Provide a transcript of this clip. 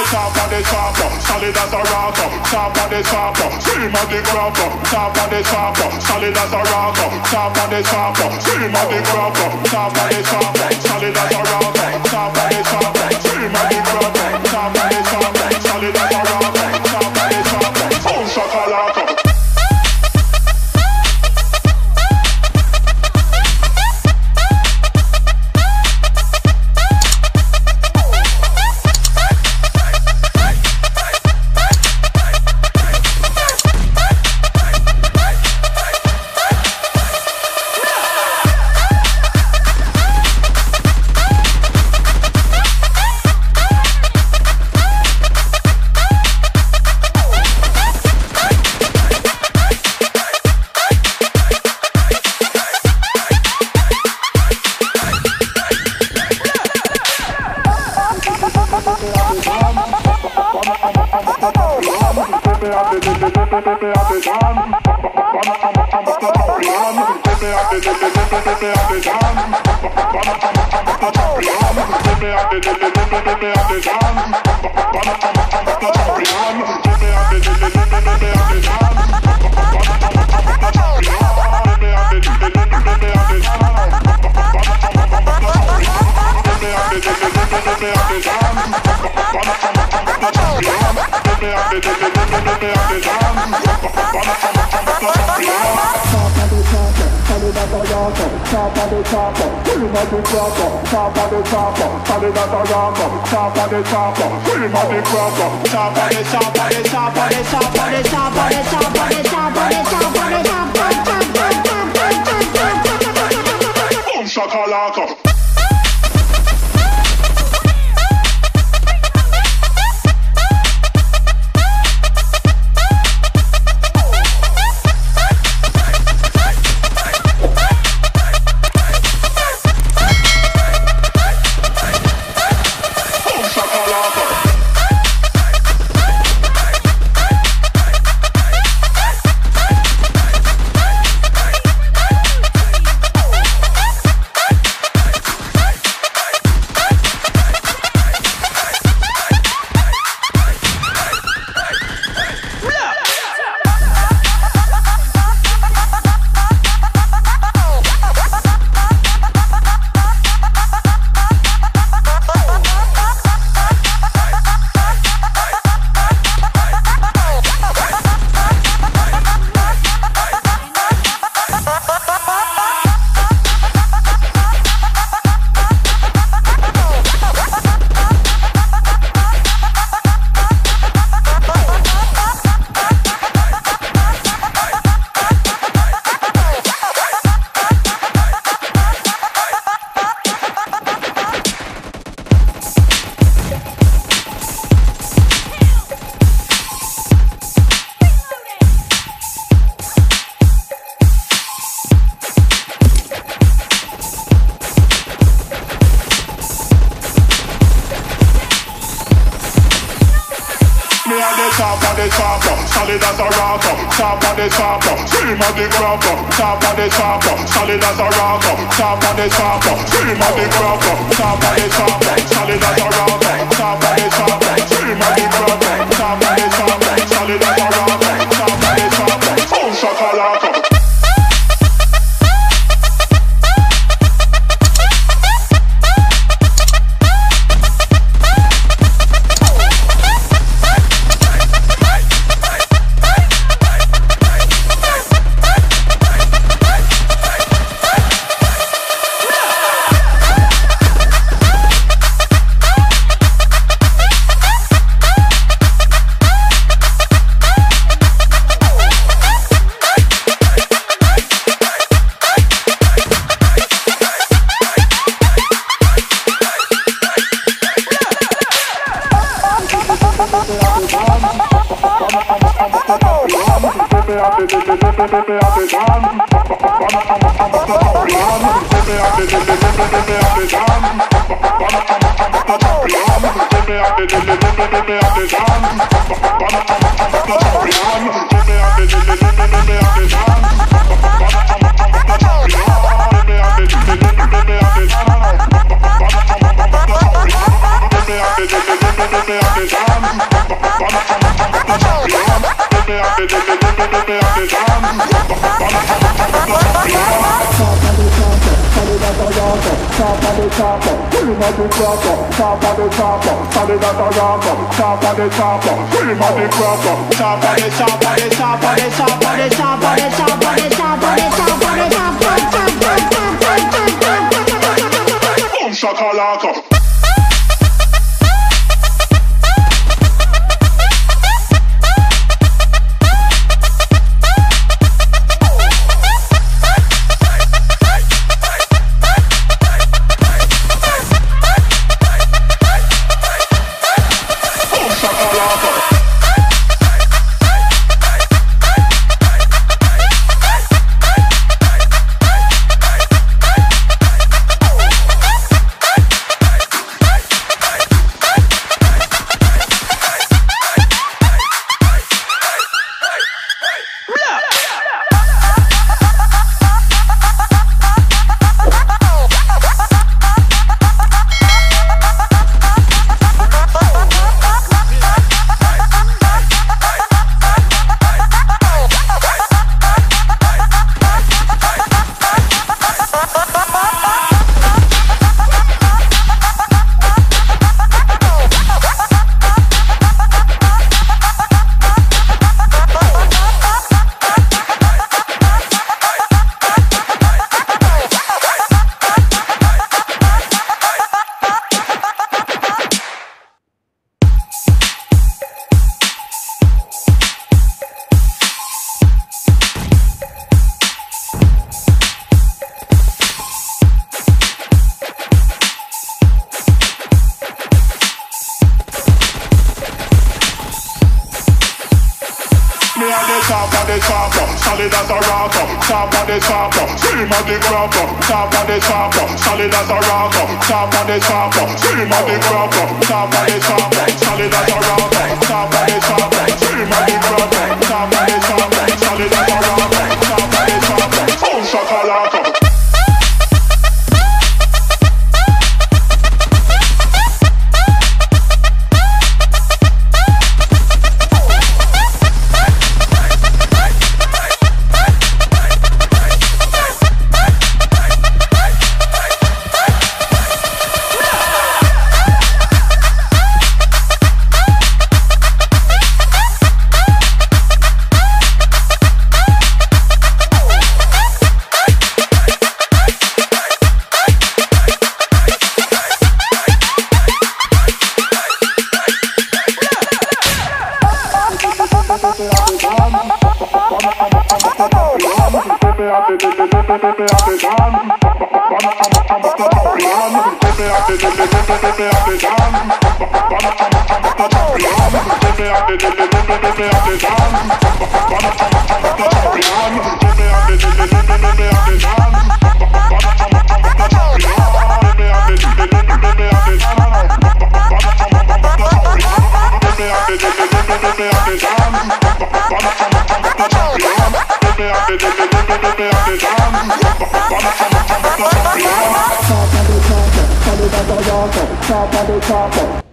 top of the chopper, solid as a rocker. Top of the chopper, scream of the crapper. Top of the chopper, solid as a rocker. Top of the chopper, scream of the crapper. Top of the chopper, solid as a rocker. Top of the chopper, scream of the crapper. Top of the chopper, solid as a rocker. Top of the chopper, boom shakalaka. Shakalaka. Top of the chopper, solid as a rocker. Top of the chopper, scream of the crapper. Top of the chopper, solid as a rocker. Top of the chopper, scream of the crapper. Top of the chopper, solid as a rocker. Top of the chopper, scream of the crapper. Top of the chopper, solid as a rocker. Top of the chopper, boom shakalaka. Champion. the cracker, top of the chopper, solid as a rocker, top of the chopper, cream of the cracker, top of the top of the top of the top of the top of the top of the top of the top of the top boom shakalaka. Top of the chopper, solid as a rocker. Top of the chopper, scream of the cropper. Top of the chopper, solid as a rocker. Top of the chopper, scream of the cropper. Top of the chopper, solid as a rocker. Top of the chopper, scream of the cropper. Top of the chopper, solid as a rocker. Top of the chopper, boom shakalaka. Top of the chopper,